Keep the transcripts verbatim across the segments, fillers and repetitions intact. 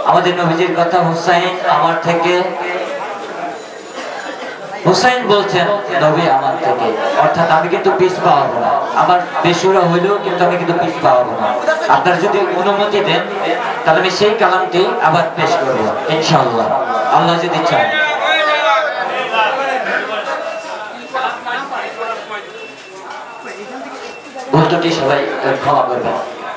আমাদের নবীজির কথা হুসাইন আমার থেকে হুসাইন বলছেন নবী আমার থেকে, অর্থাৎ আমি কিন্তু পিছ পাওয়াবো না। আমার বেসুরা হইলেও কিন্তু আমি কিন্তু পিছ পাওয়াবো না। আপনারা যদি অনুমতি দেন তাহলে আমি সেই কালামটি আবার পেশ করবো ইনশাআল্লাহ, আল্লাহ যদি চান। ভুলটি সবাই ক্ষমা করবেন।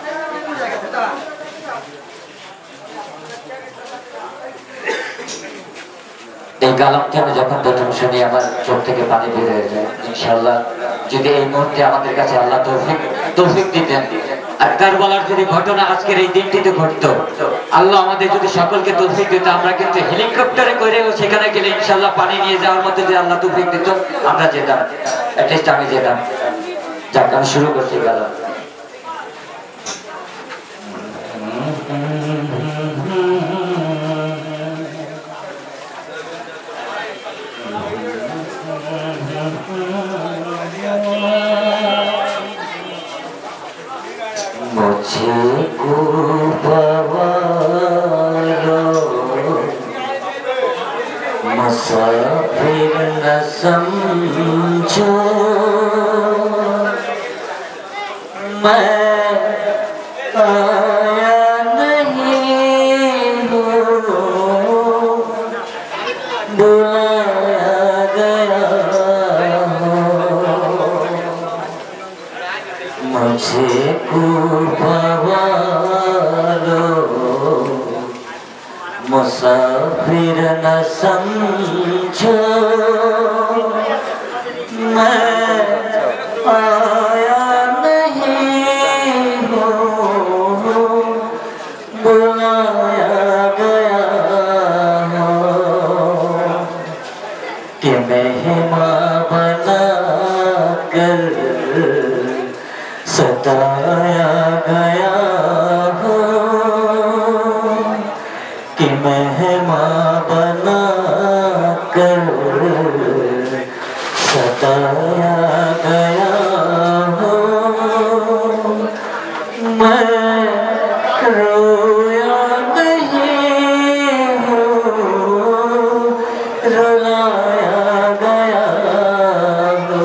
এই কালামটি আমি যখন প্রথম শুনি আমার চোখ থেকে পানি বের হয়ে যায়। ইনশাআল্লাহ যদি এই মুহূর্তে আমাদের কাছে আল্লাহ তৌফিক তৌফিক দিতেন, আর কারবালার যদি ঘটনা আজকের এই দিনটিতে ঘটতো, আল্লাহ আমাদের যদি সকলকে তৌফিক দিত, আমরা কিন্তু হেলিকপ্টারে করে সেখানে গেলে ইনশাআল্লাহ পানি নিয়ে যাওয়ার মধ্যে যে আল্লাহ তৌফিক দিত আমরা যেতাম, অ্যাটলিস্ট আমি যেতাম। যাক, আমি শুরু করছি কালাম। मुझको पवालो मुसाफिर न समझो, मैं आया नहीं हूँ, बुलाया गया मुझे को पवालो मुसाफिर न समझो, मैं आया नहीं हूँ, बुलाया गया हूँ कि मेहमान बना कर सताया गया हो, कि मेहमान बना कर सताया गया हो, मैं रोया नहीं हूँ, रुलाया गया हो।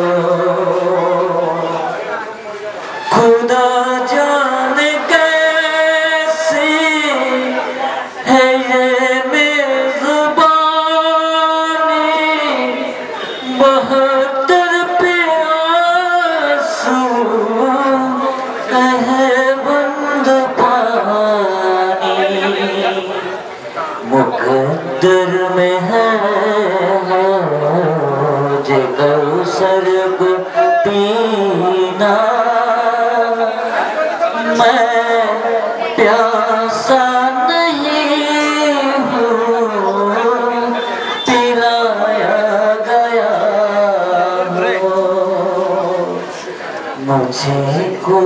खुदा जाने कैसी है ये मेज़बानी, बहत्तर प्यासू कहे बंद पानी, मुकद्दर में है जे कौसर को पीना, मैं प्यासा नहीं हूँ, पिलाया गया हो मुझे को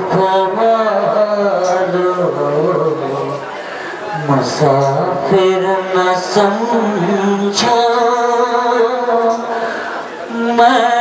पवालो मुसाफिर न समझो, मैं